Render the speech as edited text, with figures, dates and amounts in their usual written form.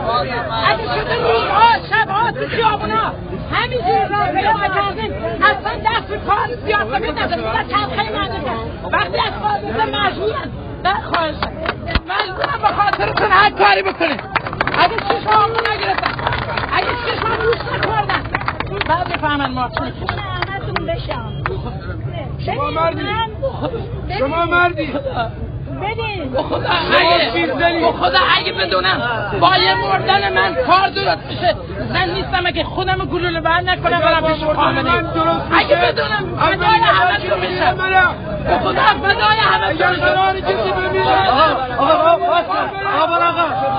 اگه شده روزها شبها تو خیابونا همینجوری راه پیدا نکردیم اصلا دست به کار سیاست نداریم در تلخه مدرسه وقتی از خارجه مجبورن در خواهش مجبورن با خاطرتون هر کاری بکنیم اگه چشم آقا نگرفتن اگه چشم روش نکردن بعد بفهمن ما چون همتون بشم شما مردی ببین خدا اگه بدونم با یه مردن من کار درست میشه من نیستم اگه خودم گلوله بند نکنم برم پیش خامنه اگه بدونم فدای همه تو میشم خدا فدای همه تو میشم